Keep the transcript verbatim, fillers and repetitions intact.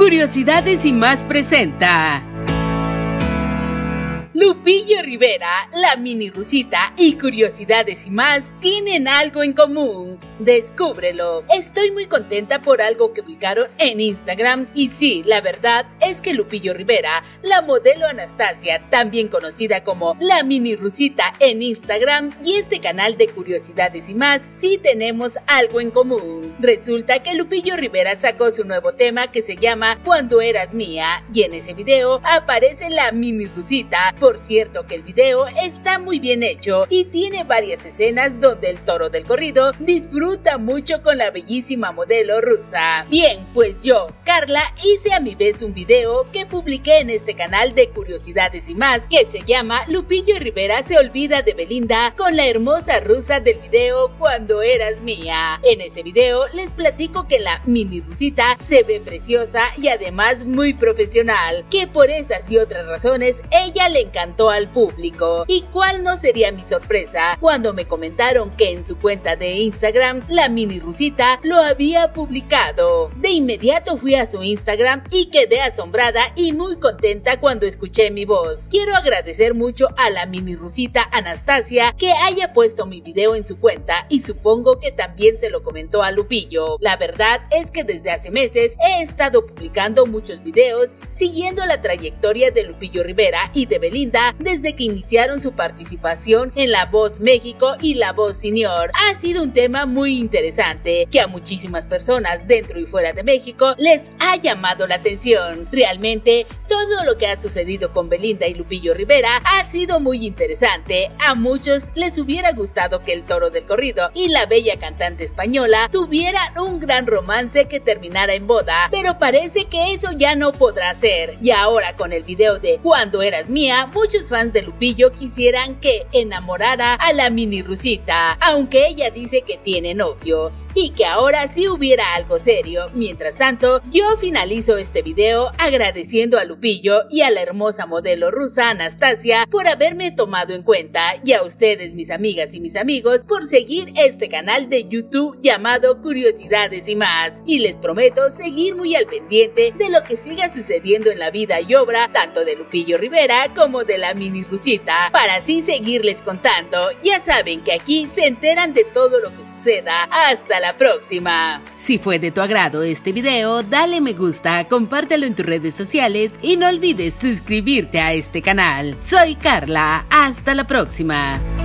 Curiosidades y más presenta Lupillo Rivera, la mini rusita y Curiosidades y más tienen algo en común. Descúbrelo. Estoy muy contenta por algo que publicaron en Instagram y sí, la verdad es que Lupillo Rivera, la modelo Anastasia, también conocida como la mini rusita en Instagram, y este canal de Curiosidades y más, sí tenemos algo en común. Resulta que Lupillo Rivera sacó su nuevo tema que se llama Cuando eras mía, y en ese video aparece la mini rusita. Por cierto que el video está muy bien hecho y tiene varias escenas donde el toro del corrido disfruta mucho con la bellísima modelo rusa. Bien, pues yo, Carla, hice a mi vez un video que publiqué en este canal de Curiosidades y más, que se llama Lupillo Rivera se olvida de Belinda con la hermosa rusa del video Cuando eras mía. En ese video les platico que la mini rusita se ve preciosa y además muy profesional, que por esas y otras razones ella le encantó al público. ¿Y cuál no sería mi sorpresa cuando me comentaron que en su cuenta de Instagram la mini rusita lo había publicado? De inmediato fui a su Instagram y quedé asombrada y muy contenta cuando escuché mi voz. Quiero agradecer mucho a la mini rusita Anastasia que haya puesto mi video en su cuenta y supongo que también se lo comentó a Lupillo. La verdad es que desde hace meses he estado publicando muchos videos siguiendo la trayectoria de Lupillo Rivera y de Belinda desde que iniciaron su participación en La Voz México y La Voz Senior. Ha sido un tema muy interesante que a muchísimas personas dentro y fuera de México les ha llamado la atención. Realmente todo lo que ha sucedido con Belinda y Lupillo Rivera ha sido muy interesante. A muchos les hubiera gustado que el toro del corrido y la bella cantante española tuvieran un gran romance que terminara en boda, pero parece que eso ya no podrá ser. Y ahora con el video de Cuando eras mía, muchos fans de Lupillo quisieran que enamorara a la mini rusita, aunque ella dice que tiene novio y que ahora sí hubiera algo serio. Mientras tanto, yo finalizo este video agradeciendo a Lupillo y a la hermosa modelo rusa Anastasia por haberme tomado en cuenta, y a ustedes, mis amigas y mis amigos, por seguir este canal de YouTube llamado Curiosidades y más, y les prometo seguir muy al pendiente de lo que siga sucediendo en la vida y obra tanto de Lupillo Rivera como de la mini rusita, para así seguirles contando. Ya saben que aquí se enteran de todo lo que suceda. Hasta la próxima. Si fue de tu agrado este video, dale me gusta, compártelo en tus redes sociales y no olvides suscribirte a este canal. Soy Carla, hasta la próxima.